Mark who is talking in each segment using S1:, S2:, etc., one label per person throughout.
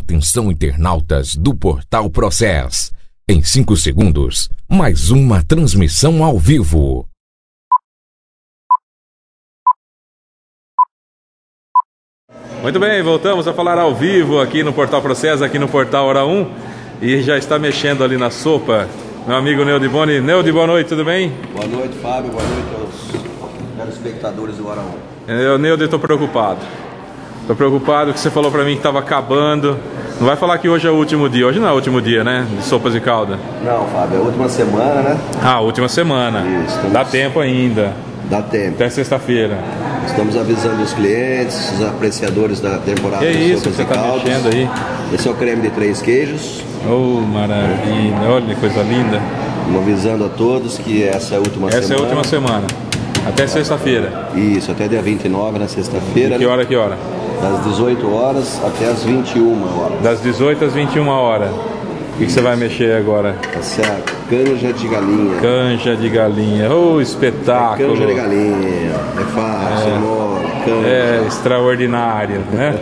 S1: Atenção, internautas do Portal Process. Em 5 segundos, mais uma transmissão ao vivo.
S2: Muito bem, voltamos a falar ao vivo aqui no Portal Process, aqui no Portal Hora 1. E já está mexendo ali na sopa meu amigo Neudi Boni. Neudi, boa noite, tudo bem?
S3: Boa noite, Fábio, boa noite aos telespectadores do Hora 1.
S2: Eu, Neudi, estou preocupado. Estou preocupado que você falou para mim que estava acabando. Não vai falar que hoje é o último dia. Hoje não é o último dia, né? De sopas de calda.
S3: Não, Fábio, é a última semana, né?
S2: Ah, última semana.
S3: Isso.
S2: Dá tempo ainda.
S3: Dá tempo.
S2: Até sexta-feira.
S3: Estamos avisando os clientes, os apreciadores da temporada
S2: Que
S3: de
S2: isso que
S3: sopas
S2: você
S3: e
S2: está
S3: caldas.
S2: mexendo aí?
S3: Esse é o creme de 3 queijos.
S2: Oh, maravilha. Olha que coisa linda.
S3: Avisando a todos que essa é a última semana.
S2: Essa é a última semana. Até sexta-feira.
S3: Isso, até dia 29, na sexta-feira.
S2: Que hora, que hora?
S3: Das 18 horas até as 21 horas.
S2: Das 18 às 21 horas. O que você vai mexer agora?
S3: Essa é a canja de galinha.
S2: Canja de galinha. Oh, espetáculo.
S3: Canja de galinha. É fácil, mole, canja.
S2: É extraordinário, né?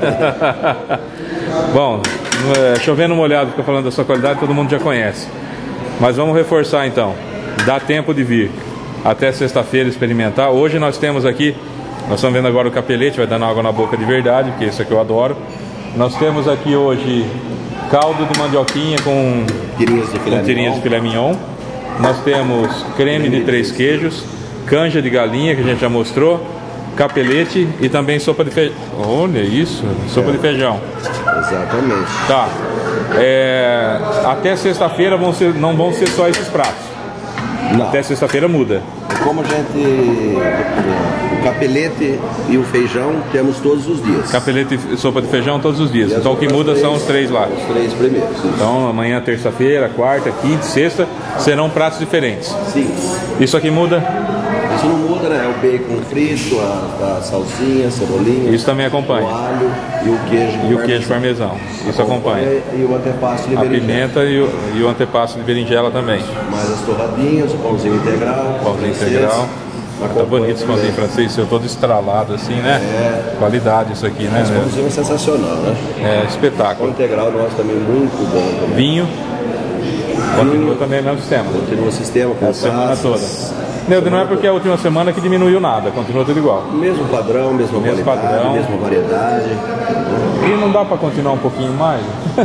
S2: Bom, chovendo molhado, fica falando da sua qualidade, todo mundo já conhece. Mas vamos reforçar então. Dá tempo de vir até sexta-feira experimentar. Hoje nós temos aqui, nós estamos vendo agora o capelete, vai dando água na boca de verdade, porque isso aqui eu adoro. Nós temos aqui hoje caldo de mandioquinha com tirinhas de filé mignon. Nós temos creme de 3 queijos, canja de galinha, que a gente já mostrou, capelete e também sopa de feijão. Olha isso, sopa de feijão.
S3: Exatamente.
S2: Tá. Até sexta-feira não vão ser só esses pratos.
S3: Não.
S2: Até sexta-feira muda.
S3: Como a gente... O capelete e o feijão temos todos os dias.
S2: Capelete e sopa de feijão todos os dias.
S3: E
S2: então o que muda são os 3 lá.
S3: Os 3 primeiros. Isso.
S2: Então amanhã, terça-feira, quarta, quinta, sexta serão pratos diferentes.
S3: Sim.
S2: Isso aqui muda?
S3: Isso não muda, né? É o bacon frito, a salsinha, a cebolinha.
S2: Isso também acompanha.
S3: O alho e o queijo.
S2: E o queijo parmesão. Isso acompanha.
S3: E o antepasto de
S2: A
S3: berinjela.
S2: pimenta e o antepasto de berinjela também.
S3: Mais as torradinhas, o pãozinho integral.
S2: Pãozinho integral. Tá bonito esse pãozinho francês, seu todo estralado assim, né? Qualidade isso aqui, né?
S3: Esse pãozinho é sensacional, né?
S2: É
S3: O
S2: espetáculo.
S3: integral nosso também muito bom. Também.
S2: Vinho. Continua também no mesmo sistema.
S3: Continua o sistema com
S2: A semana
S3: taças.
S2: toda. Neudo, não é porque é a última semana que diminuiu nada, continua tudo igual.
S3: Mesmo padrão, mesma
S2: Mesmo
S3: qualidade,
S2: padrão.
S3: mesma variedade.
S2: E não dá pra continuar um pouquinho mais?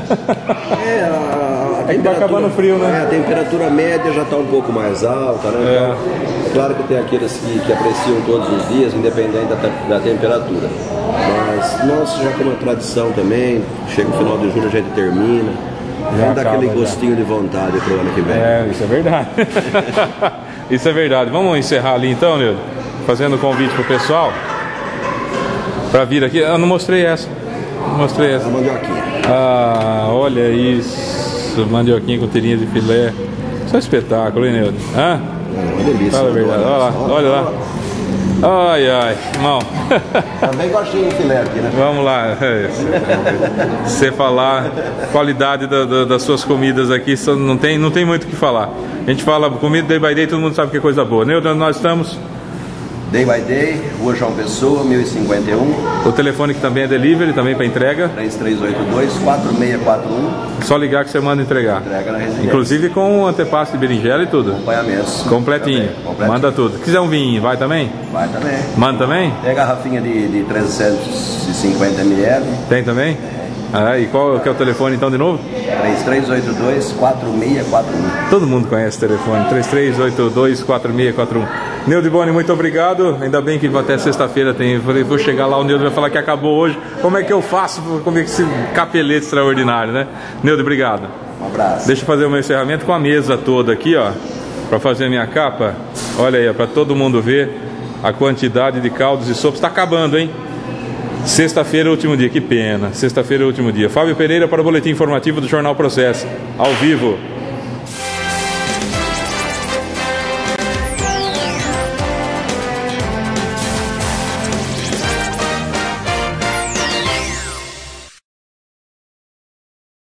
S3: É
S2: que vai acabando frio, né?
S3: A temperatura média já está um pouco mais alta, né? Então, é claro que tem aqueles que apreciam todos os dias, independente da temperatura. Mas nós já temos uma tradição também, chega o final de julho a gente termina. Já dá aquele gostinho de vontade pro ano que vem.
S2: Isso é verdade. Isso é verdade. Vamos encerrar ali então, Neudo? Fazendo convite pro pessoal para vir aqui. Eu não mostrei essa. Não mostrei essa.
S3: A mandioquinha.
S2: Ah, olha isso. Mandioquinha com tirinha de filé. Isso é um espetáculo, hein, Neudo? Hã?
S3: É uma delícia.
S2: Fala a verdade. Olha lá, olha lá. Ai, ai, irmão.
S3: Também gostinho de filé aqui, né?
S2: Vamos lá. Você falar qualidade das suas comidas aqui, não tem muito o que falar. A gente fala comida day by day, todo mundo sabe que é coisa boa. Neudo, nós estamos...
S3: Day by Day, Rua João Pessoa, 1051.
S2: O telefone que também é delivery, também para entrega.
S3: 3382-4641.
S2: Só ligar que você manda entregar.
S3: Entrega na residência.
S2: Inclusive com o antepasto de berinjela e tudo.
S3: Acompanhamentos.
S2: Completinho.
S3: Também, completinho.
S2: Manda tudo. Se quiser um vinho, vai também?
S3: Vai também.
S2: Manda também?
S3: Tem a garrafinha de 350 ml.
S2: Tem também? Ah, e qual que é o telefone então de novo?
S3: 3382-4641.
S2: Todo mundo conhece o telefone, 3382-4641. Neudi Boni, muito obrigado. Ainda bem que até sexta-feira tem. Vou chegar lá, o Neudi vai falar que acabou hoje. Como é que eu faço para comer esse capelete extraordinário, né? Neudi, obrigado.
S3: Um abraço.
S2: Deixa eu fazer o meu encerramento com a mesa toda aqui, ó. Para fazer a minha capa. Olha aí, para todo mundo ver a quantidade de caldos e sopas. Está acabando, hein? Sexta-feira é o último dia, que pena. Sexta-feira é o último dia. Fábio Pereira para o boletim informativo do Jornal Process, ao vivo.